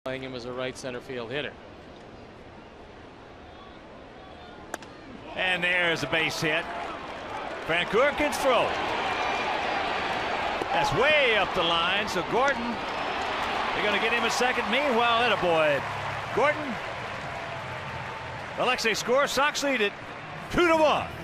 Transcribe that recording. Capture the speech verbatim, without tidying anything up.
playing him as a right center field hitter. And there's a base hit. Francoeur can throw. That's way up the line. So Gordon, they're going to get him a second. Meanwhile, attaboy. Gordon. Alexei scores. Sox lead it two to one.